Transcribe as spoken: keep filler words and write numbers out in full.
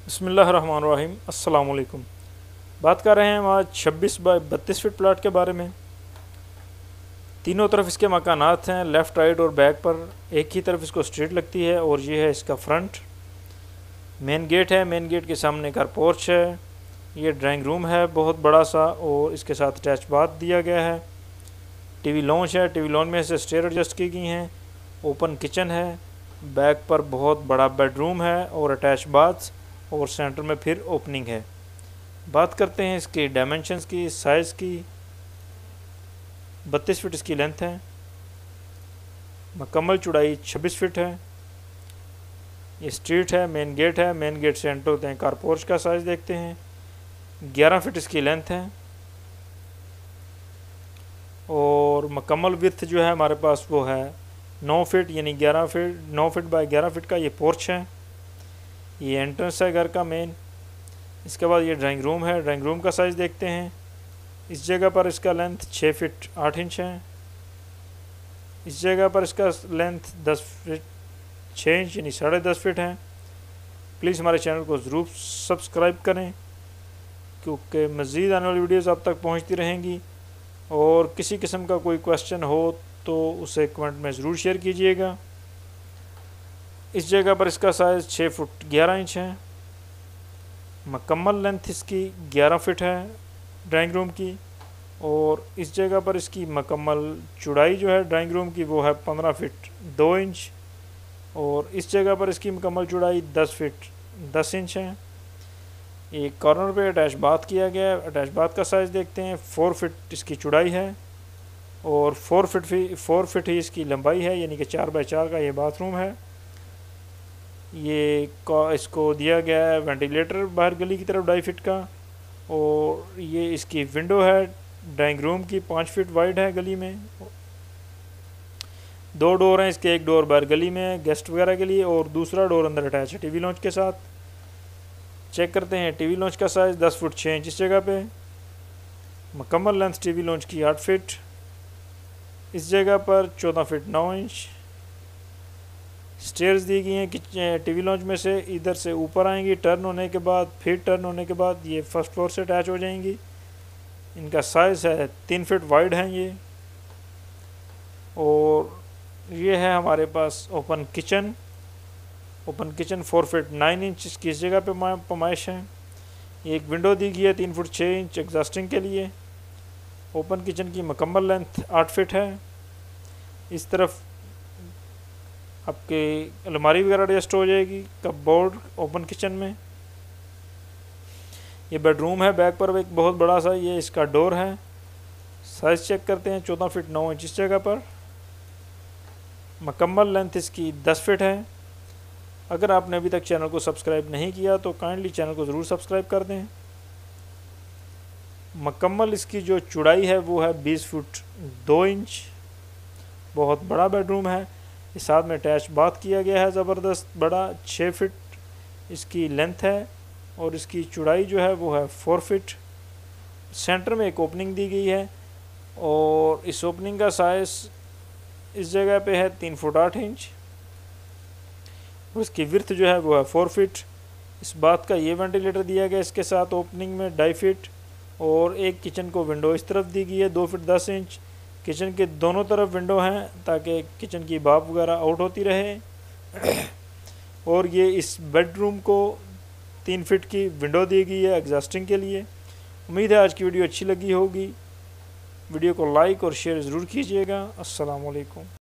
बिस्मिल्लाहिर्रहमानिर्रहीम। अस्सलाम वालेकुम। बात कर रहे हैं हम आज छब्बीस बाई बत्तीस फीट प्लाट के बारे में। तीनों तरफ इसके मकानात हैं, लेफ़्ट राइट और बैक पर। एक ही तरफ इसको स्ट्रीट लगती है और ये है इसका फ्रंट। मेन गेट है, मेन गेट के सामने कार पोर्च है। ये ड्राइंग रूम है बहुत बड़ा सा और इसके साथ अटैच बाथ दिया गया है। टीवी लॉन्च है, टीवी लॉन्च में से स्टेयर एडजस्ट की गई हैं। ओपन किचन है, बैक पर बहुत बड़ा बेडरूम है और अटैच बाथ और सेंटर में फिर ओपनिंग है। बात करते हैं इसके डायमेंशंस की, साइज़ की। बत्तीस फीट इसकी लेंथ है, मुकम्मल चौड़ाई छब्बीस फीट है। ये स्ट्रीट है, मेन गेट है, मेन गेट से एंटर होते हैं। कार पोर्च का साइज़ देखते हैं, ग्यारह फीट इसकी लेंथ है और मुकम्मल विड्थ जो है हमारे पास वो है नौ फीट, यानी ग्यारह फीट नौ फीट बाय ग्यारह फीट का ये पोर्च है। ये एंट्रेंस है घर का मेन। इसके बाद ये ड्राइंग रूम है। ड्राइंग रूम का साइज़ देखते हैं। इस जगह पर इसका लेंथ छः फीट आठ इंच है। इस जगह पर इसका लेंथ दस फीट छः इंच यानी साढ़े दस फीट है। प्लीज़ हमारे चैनल को ज़रूर सब्सक्राइब करें क्योंकि मज़ीद आने वाली वीडियोज़ आप तक पहुँचती रहेंगी। और किसी किस्म का कोई क्वेश्चन हो तो उसे कमेंट में ज़रूर शेयर कीजिएगा। इस जगह पर इसका साइज़ छः फुट ग्यारह इंच है। मुकम्मल लेंथ इसकी ग्यारह फीट है ड्राइंग रूम की और इस जगह पर इसकी मुकम्मल चौड़ाई जो है ड्राइंग रूम की वो है पंद्रह फीट दो इंच और इस जगह पर इसकी मुकम्मल चौड़ाई दस फीट दस इंच है। एक कॉर्नर पे अटैच बाथ किया गया है। अटैच बाथ का साइज़ देखते हैं। फोर फीट इसकी चौड़ाई है और फोर फीट भी फोर फीट ही इसकी लंबाई है, यानी कि चार बाई चार का ये बाथरूम है। ये इसको दिया गया है वेंटिलेटर बाहर गली की तरफ ढाई फीट का और ये इसकी विंडो है ड्राइंग रूम की, पाँच फीट वाइड है गली में। दो डोर हैं इसके, एक डोर बाहर गली में गेस्ट वगैरह के लिए और दूसरा डोर अंदर अटैच है टीवी लॉन्च के साथ। चेक करते हैं टीवी लॉन्च का साइज़ दस फुट छः इंच इस जगह पे। मुकम्मल लेंथ टीवी लॉन्च की आठ फीट। इस जगह पर चौदह फीट नौ इंच। स्टेयर्स दी गई हैं टीवी लॉन्च में से, इधर से ऊपर आएंगी, टर्न होने के बाद फिर टर्न होने के बाद ये फर्स्ट फ्लोर से अटैच हो जाएंगी। इनका साइज़ है तीन फीट वाइड है ये। और ये है हमारे पास open kitchen. Open kitchen four feet nine inch इसकी इस जगह पे पमाइश है। एक विंडो दी गई है तीन फुट छः इंच एग्जॉस्टिंग के लिए। ओपन किचन की मुकम्मल लेंथ आठ फीट है। इस तरफ आपके अलमारी वगैरह एडजस्ट हो जाएगी कपबोर्ड ओपन किचन में। ये बेडरूम है, बैक पर एक बहुत बड़ा सा ये इसका डोर है। साइज़ चेक करते हैं, चौदह फीट नौ इंच इस जगह पर। मुकम्मल लेंथ इसकी दस फीट है। अगर आपने अभी तक चैनल को सब्सक्राइब नहीं किया तो काइंडली चैनल को ज़रूर सब्सक्राइब कर दें। मुकम्मल इसकी जो चौड़ाई है वो है बीस फुट दो इंच। बहुत बड़ा बेडरूम है। इस साथ में अटैच बाथ किया गया है ज़बरदस्त बड़ा। छः फीट इसकी लेंथ है और इसकी चौड़ाई जो है वो है फोर फीट। सेंटर में एक ओपनिंग दी गई है और इस ओपनिंग का साइज़ इस जगह पे है तीन फुट आठ इंच और इसकी विड्थ जो है वो है फोर फीट। इस बात का ये वेंटिलेटर दिया गया इसके साथ ओपनिंग में ढाई फीट और एक किचन को विंडो इस तरफ दी गई है दो फीट दस इंच। किचन के दोनों तरफ विंडो हैं ताकि किचन की भाप वगैरह आउट होती रहे। और ये इस बेडरूम को तीन फीट की विंडो दी गई है एग्जॉस्टिंग के लिए। उम्मीद है आज की वीडियो अच्छी लगी होगी। वीडियो को लाइक और शेयर ज़रूर कीजिएगा। अस्सलाम वालेकुम।